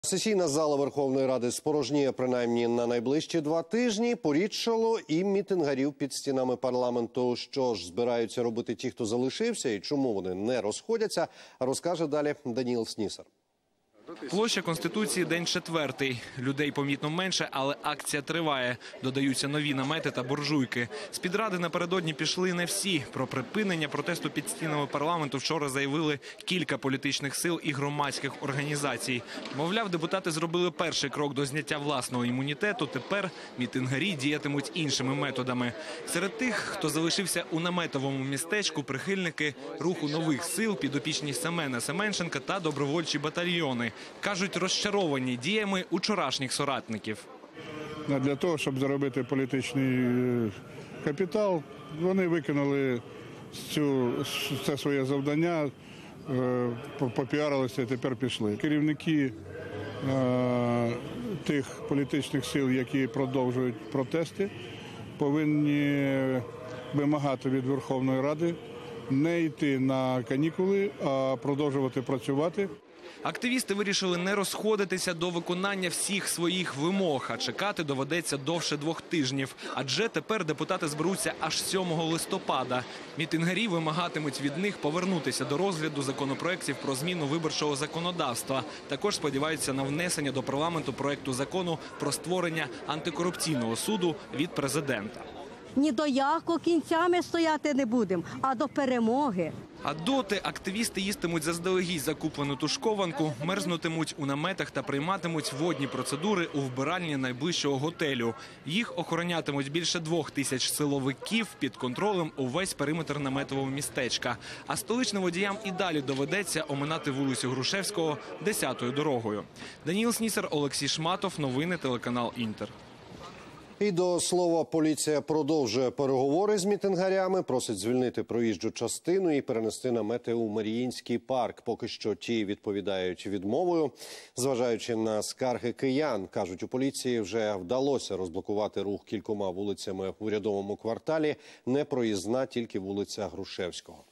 Сесійна зала Верховної Ради спорожніє принаймні на найближчі 2 тижні. Порідшало і мітингарів під стінами парламенту. Що ж збираються робити ті, хто залишився, і чому вони не розходяться, розкаже далі Даніл Снісар. Площа Конституції, день 4-й. Людей помітно менше, але акція триває. Додаються нові намети та буржуйки. З-під Ради напередодні пішли не всі. Про припинення протесту під стінами парламенту вчора заявили кілька політичних сил і громадських організацій. Мовляв, депутати зробили перший крок до зняття власного імунітету. Тепер мітингарі діятимуть іншими методами. Серед тих, хто залишився у наметовому містечку, прихильники руху нових сил, підопічні Семена Семенченка та добровольчі батальйони. Кажуть, розчаровані діями учорашніх соратників. Для того, щоб заробити політичний капітал, вони виконали це своє завдання, попіарилися і тепер пішли. Керівники тих політичних сил, які продовжують протести, повинні вимагати від Верховної Ради не йти на канікули, а продовжувати працювати. Активісти вирішили не розходитися до виконання всіх своїх вимог, а чекати доведеться довше 2 тижнів. Адже тепер депутати зберуться аж 7 листопада. Мітингарі вимагатимуть від них повернутися до розгляду законопроєктів про зміну виборчого законодавства. Також сподіваються на внесення до парламенту проєкту закону про створення антикорупційного суду від президента. Ні до якого кінця ми стояти не будемо, а до перемоги. А доти активісти їстимуть заздалегідь закуплену тушкованку, мерзнутимуть у наметах та прийматимуть водні процедури у вбиральні найближчого готелю. Їх охоронятимуть більше 2000 силовиків під контролем увесь периметр наметового містечка. А столичним водіям і далі доведеться оминати вулицю Грушевського 10-ю дорогою. Даніл Снісар, Олексій Шматов, новини, телеканал «Інтер». І до слова, поліція продовжує переговори з мітингарями, просить звільнити проїжджу частину і перенести намети у Маріїнський парк. Поки що ті відповідають відмовою. Зважаючи на скарги киян, кажуть у поліції, вже вдалося розблокувати рух кількома вулицями в урядовому кварталі. Непроїзна тільки вулиця Грушевського.